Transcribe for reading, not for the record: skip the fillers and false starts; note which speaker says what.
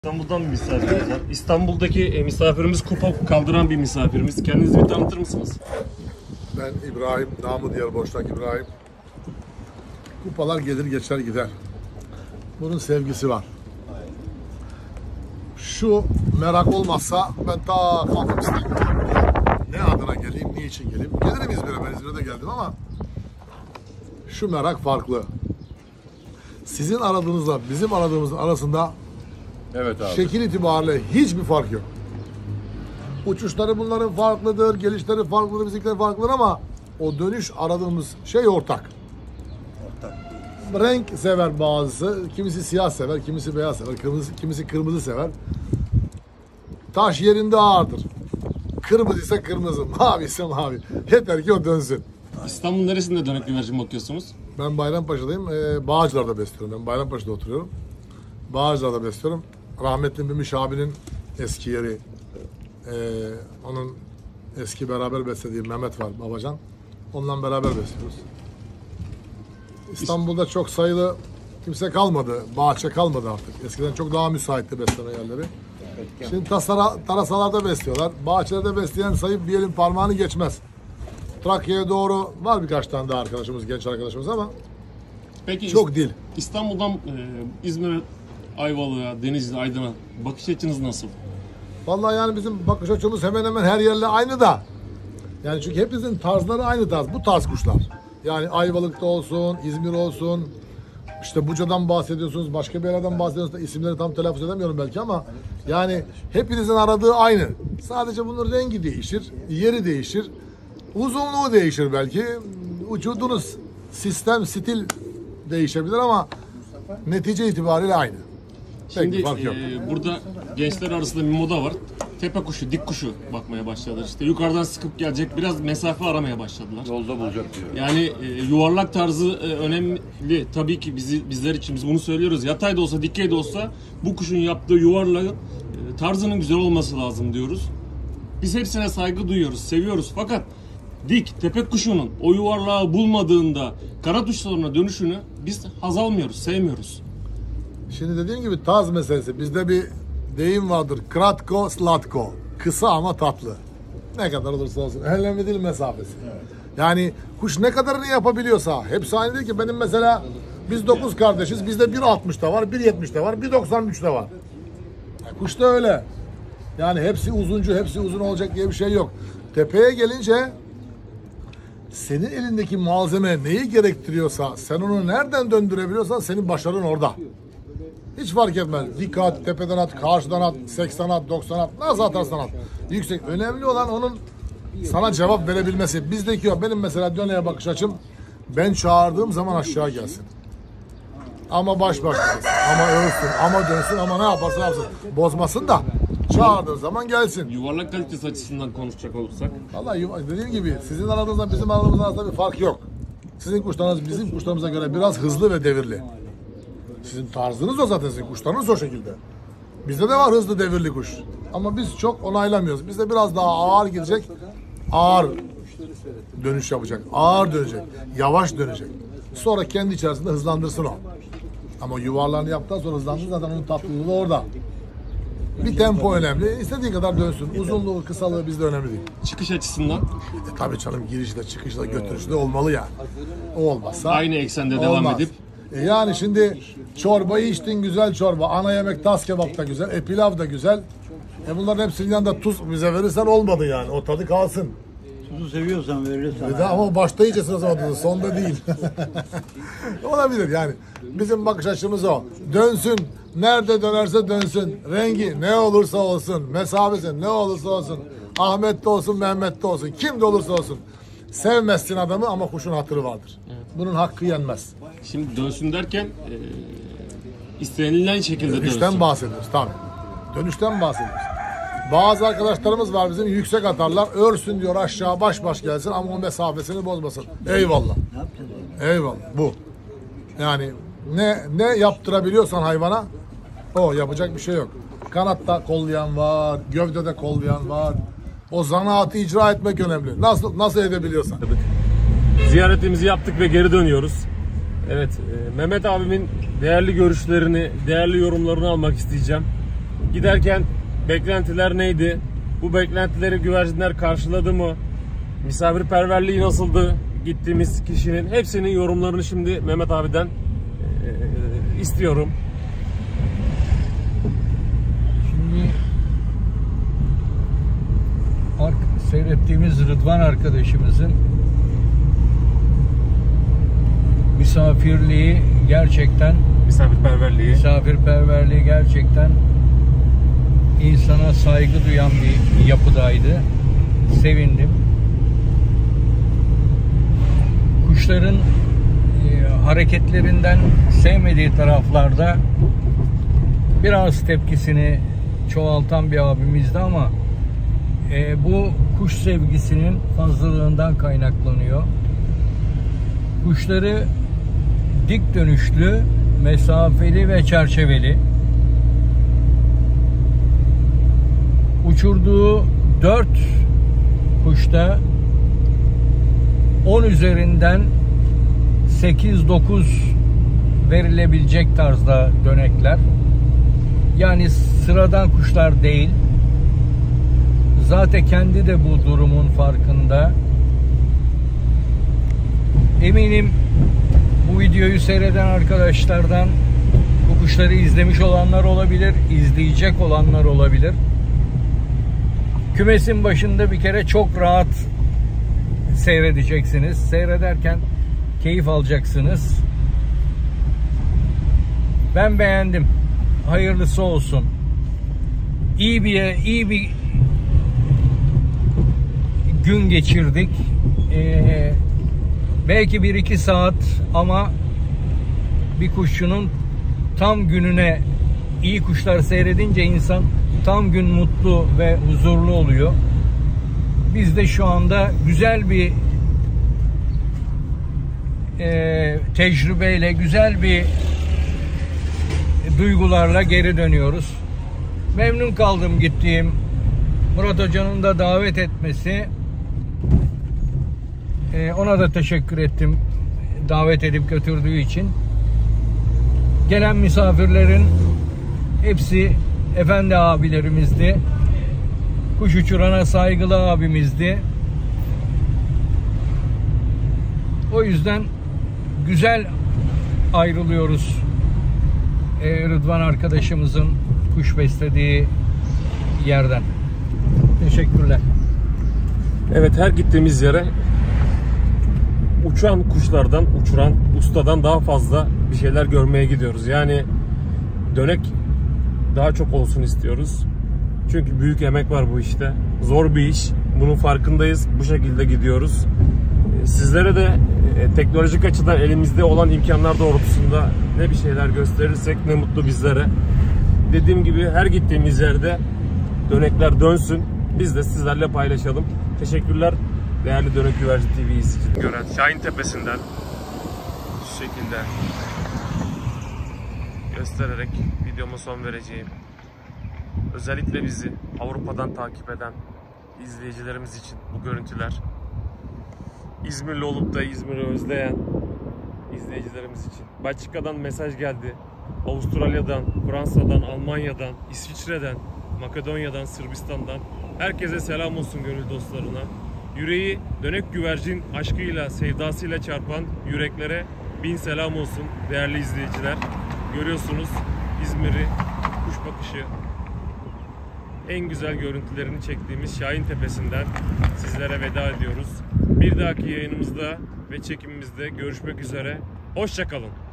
Speaker 1: İstanbul'dan bir misafirimiz var. İstanbul'daki misafirimiz kupa kaldıran bir misafirimiz. Kendinizi bir tanıtır mısınız?
Speaker 2: Ben İbrahim, namı diğer Boşnak İbrahim. Kupalar gelir geçer gider. Bunun sevgisi var. Şu merak olmazsa ben ta kalkıp İstanbul'a ne adına geleyim, niçin geleyim? Gelirim İzmir'e, ben İzmir'e de geldim ama şu merak farklı. Sizin aradığınızla bizim aradığımızın arasında
Speaker 3: Evet abi.
Speaker 2: şekil itibariyle hiçbir fark yok. Uçuşları bunların farklıdır, gelişleri farklıdır, bizimkiler farklıdır ama o dönüş aradığımız şey ortak. Renk sever bazısı, kimisi siyah sever, kimisi beyaz sever, kimisi kırmızı sever. Taş yerinde ağırdır. Kırmızı ise kırmızı, mavi ise mavi. Yeter ki o dönsün.
Speaker 1: İstanbul'un neresinde dönek güvercin bakıyorsunuz?
Speaker 2: Ben Bayrampaşa'dayım, Bağcılar'da besliyorum. Ben Bayrampaşa'da oturuyorum. Bağcılar'da besliyorum. Rahmetli Mümiş abinin eski yeri. Onun eski beraber beslediği Mehmet var, babacan. Onunla beraber besliyoruz. İstanbul'da çok sayılı kimse kalmadı. Bahçe kalmadı artık. Eskiden çok daha müsaitti besleme yerleri. Şimdi tarasalarda besliyorlar. Bahçelerde besleyen sayıp bir elin parmağını geçmez. Trakya'ya doğru var birkaç tane daha arkadaşımız, genç arkadaşımız ama
Speaker 1: Peki
Speaker 2: çok değil.
Speaker 1: İstanbul'dan İzmir'e, Ayvalık'a, Denizli, Aydın'a bakış açınız nasıl?
Speaker 2: Vallahi yani bizim bakış açımız hemen hemen her yerle aynı da. Yani çünkü hepimizin tarzları aynı tarz. Bu tarz kuşlar. Yani Ayvalık'ta olsun, İzmir olsun. İşte Buca'dan bahsediyorsunuz, başka bir yerden bahsediyorsunuz. İsimleri tam telaffuz edemiyorum belki ama yani hepinizin aradığı aynı. Sadece bunun rengi değişir, yeri değişir, uzunluğu değişir belki. Vücudunuz, sistem, stil değişebilir ama netice itibariyle aynı.
Speaker 1: Şimdi
Speaker 2: fark yok.
Speaker 1: burada gençler arasında bir moda var. Tepe kuşu, dik kuşu bakmaya başladılar. İşte yukarıdan sıkıp gelecek, biraz mesafe aramaya başladılar.
Speaker 3: Yolda bulacak diyor.
Speaker 1: Yani yuvarlak tarzı önemli. Tabii ki bizler için biz bunu söylüyoruz. Yatay da olsa, dikey de olsa bu kuşun yaptığı yuvarlağın tarzının güzel olması lazım diyoruz. Biz hepsine saygı duyuyoruz, seviyoruz. Fakat dik, tepe kuşunun o yuvarlağı bulmadığında kanat uçlarına dönüşünü biz haz almıyoruz, sevmiyoruz.
Speaker 2: Şimdi dediğim gibi tarz meselesi. Bizde bir deyim vardır. Kratko, slatko. Kısa ama tatlı. Ne kadar olursa olsun. Önemli değil mesafesi. Evet. Yani kuş ne kadarını yapabiliyorsa. Hepsi aynı değil ki. Benim mesela biz 9 kardeşiz. Bizde 1.60'da var, 1.70'de var, 1.93'de var. Kuş da öyle. Yani hepsi uzuncu, hepsi uzun olacak diye bir şey yok. Tepeye gelince senin elindeki malzeme neyi gerektiriyorsa, sen onu nereden döndürebiliyorsan senin başarın orada. Hiç fark etmez. Dikkat, tepeden at, karşıdan at, 80 at, 90 at, nasıl atarsan at. Yüksek. Önemli olan onun sana cevap verebilmesi. Bizdeki o. Benim mesela döneye bakış açım, ben çağırdığım zaman aşağı gelsin. Ama baş başlasın, ama ölsün, ama dönsün, ama ne yaparsa yapsın. Bozmasın da çağırdığın zaman gelsin.
Speaker 1: Yuvarlak kalitesi açısından konuşacak olursak.
Speaker 2: Vallahi dediğim gibi sizin aranızda bizim aramızda arasında bir fark yok. Sizin kuşlarınız bizim kuşlarımıza göre biraz hızlı ve devirli. Sizin tarzınız o zaten, sizin kuşlarınız o şekilde. Bizde de var hızlı devirli kuş. Ama biz çok onaylamıyoruz. Bizde biraz daha ağır gidecek, ağır dönüş yapacak, ağır dönecek, yavaş dönecek. Sonra kendi içerisinde hızlandırsın o. Ama yuvarlarını yaptıktan sonra hızlandırsın, zaten onun tatlılığı da orada. Bir tempo önemli. İstediği kadar dönsün. Uzunluğu, kısalığı bizde önemli değil.
Speaker 1: Çıkış açısından
Speaker 2: Tabii canım, girişte, çıkışta, götürüşte olmalı yani. O olmazsa
Speaker 1: aynı eksende
Speaker 2: olmaz.
Speaker 1: devam edip
Speaker 2: Yani şimdi çorbayı içtin, güzel çorba. Ana yemek tas kebap da güzel. Pilav da güzel. Bunların hepsinin yanında tuz bize verirsen olmadı yani. O tadı kalsın.
Speaker 4: Tuzu seviyorsan veririz sana.
Speaker 2: Ama o başta yiyeceksin o zaman tuzu. Sonda değil. Olabilir yani. Bizim bakış açımız o. Dönsün. Nerede dönerse dönsün. Rengi ne olursa olsun. Mesafesi ne olursa olsun. Ahmet de olsun, Mehmet de olsun. Kim de olursa olsun. Sevmezsin adamı ama kuşun hatırı vardır. Evet. Bunun hakkı yenmez.
Speaker 1: Şimdi dönsün derken istenilen şekilde
Speaker 2: Dönüşten
Speaker 1: dönsün.
Speaker 2: bahsediyoruz tabii. Dönüşten bahsediyoruz. Bazı arkadaşlarımız var bizim, yüksek atarlar. Örsün diyor, aşağı baş baş gelsin ama o mesafesini bozmasın. Eyvallah. Eyvallah. Bu. Yani ne yaptırabiliyorsan hayvana o, yapacak bir şey yok. Kanatta kollayan var, gövdede kollayan var. O zanaatı icra etmek önemli. Nasıl edebiliyorsan.
Speaker 1: Ziyaretimizi yaptık ve geri dönüyoruz. Evet, Mehmet abimin değerli görüşlerini, değerli yorumlarını almak isteyeceğim. Giderken beklentiler neydi? Bu beklentileri güvercinler karşıladı mı? Misafirperverliği nasıldı? Gittiğimiz kişinin hepsinin yorumlarını şimdi Mehmet abiden istiyorum.
Speaker 4: Şimdi seyrettiğimiz Rıdvan arkadaşımızın misafirliği gerçekten, misafirperverliği gerçekten insana saygı duyan bir yapıdaydı. Sevindim. Kuşların hareketlerinden sevmediği taraflarda biraz tepkisini çoğaltan bir abimizdi ama bu kuş sevgisinin fazlalığından kaynaklanıyor. Kuşları dik dönüşlü, mesafeli ve çerçeveli. Uçurduğu 4 kuşta 10 üzerinden 8-9 verilebilecek tarzda dönekler. Yani sıradan kuşlar değil. Zaten kendi de bu durumun farkında. Eminim bu videoyu seyreden arkadaşlardan bu kuşları izlemiş olanlar olabilir, izleyecek olanlar olabilir. Kümesin başında bir kere çok rahat seyredeceksiniz. Seyrederken keyif alacaksınız. Ben beğendim. Hayırlısı olsun. İyi bir gün geçirdik. Belki 1-2 saat ama bir kuşçunun tam gününe iyi kuşlar seyredince insan tam gün mutlu ve huzurlu oluyor. Biz de şu anda güzel bir tecrübeyle, güzel bir duygularla geri dönüyoruz. Memnun kaldım gittiğim, Murat Hoca'nın da davet etmesi. Ona da teşekkür ettim davet edip götürdüğü için. Gelen misafirlerin hepsi efendi abilerimizdi. Kuş uçurana saygılı abimizdi. O yüzden güzel ayrılıyoruz Rıdvan arkadaşımızın kuş beslediği yerden. Teşekkürler.
Speaker 1: Evet, her gittiğimiz yere uçan kuşlardan, uçuran ustadan daha fazla bir şeyler görmeye gidiyoruz. Yani dönek daha çok olsun istiyoruz. Çünkü büyük emek var bu işte. Zor bir iş. Bunun farkındayız. Bu şekilde gidiyoruz. Sizlere de teknolojik açıdan elimizde olan imkanlar doğrultusunda ne bir şeyler gösterirsek ne mutlu bizlere. Dediğim gibi her gittiğimiz yerde dönekler dönsün. Biz de sizlerle paylaşalım. Teşekkürler değerli Dönek Güvercin TV izleyicileri. Gören Şahin Tepesi'nden şu şekilde göstererek videoma son vereceğim. Özellikle bizi Avrupa'dan takip eden izleyicilerimiz için bu görüntüler. İzmirli olup da İzmir'i özleyen izleyicilerimiz için. Belçika'dan mesaj geldi. Avustralya'dan, Fransa'dan, Almanya'dan, İsviçre'den, Makedonya'dan, Sırbistan'dan. Herkese selam olsun gönül dostlarına. Yüreği dönek güvercin aşkıyla, sevdasıyla çarpan yüreklere bin selam olsun değerli izleyiciler. Görüyorsunuz İzmir'i, kuş bakışı, en güzel görüntülerini çektiğimiz Şahin Tepesi'nden sizlere veda ediyoruz. Bir dahaki yayınımızda ve çekimimizde görüşmek üzere. Hoşça kalın.